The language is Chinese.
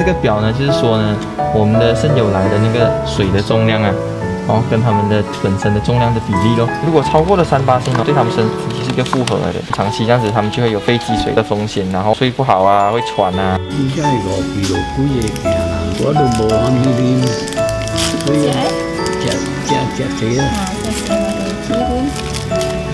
个表呢，就是说呢，我们的肾友来的那个水的重量啊，跟他们的本身的重量的比例咯。如果超过了3%呢，对他们身体是一个负荷来的，长期这样子，他们就会有肺积水的风险，然后睡不好啊，会喘啊。 依家係個疲勞估嘢嘅啦，嗰度冇肯呢啲，所以隻死啦。 隻死我哋基本。